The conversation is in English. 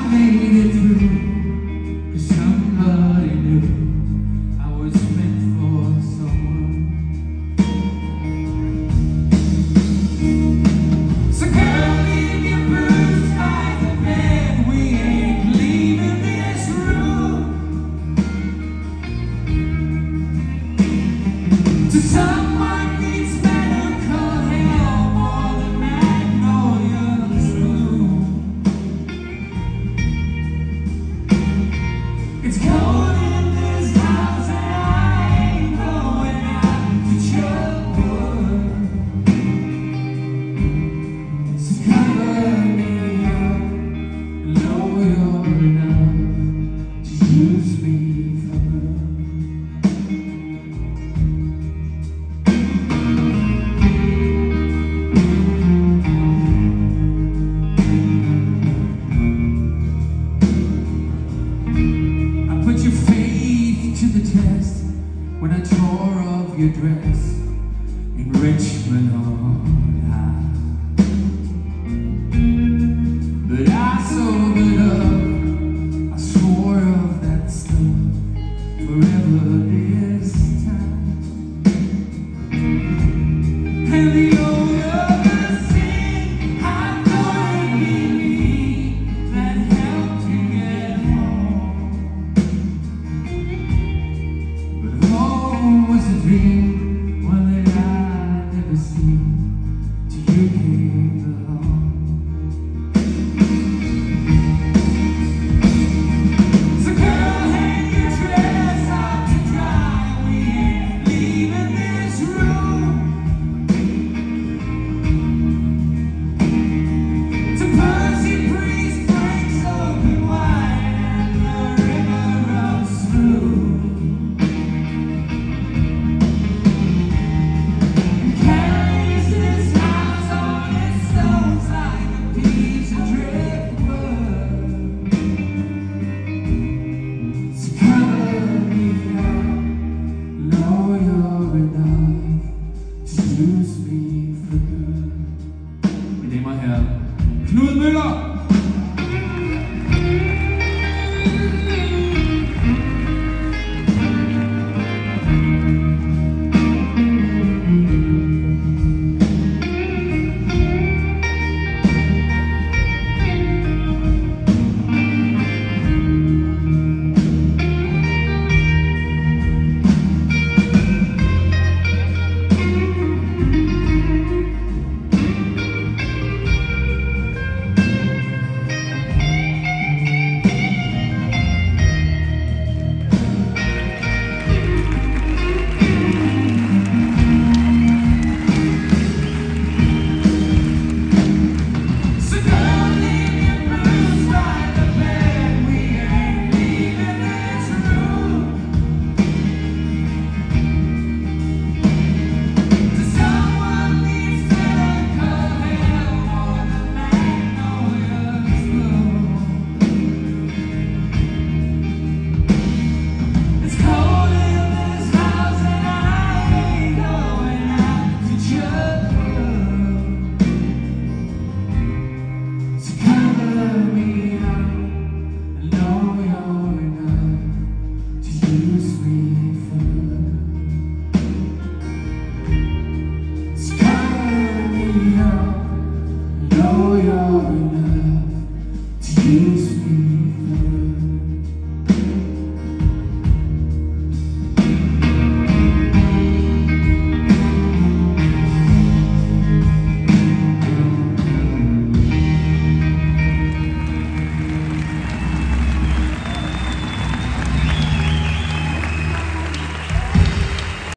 made it through, 'cause somebody knew I was meant for someone. So girl, leave your boots by the bed. We ain't leaving this room. To someone needs medical help more than magnolia's bloom. It's cold in this house and I ain't going out to chug wood. So cover me up and know you're enough to use me for good. Put your faith to the test when I tore off your dress in Richmond on high. But I sobered up, I swore of that stuff forever this time. And the older the sin, I thought it'd be me that helped you get home. Home was a dream, one that I'd never seen till you came along. So girl, hang your dress out to dry. We ain't leaving this room. To Percy Priest breaks open wide and the river runs through. Use me for good. Wir nehmen mal her Knut Müller. Know you're enough to use me.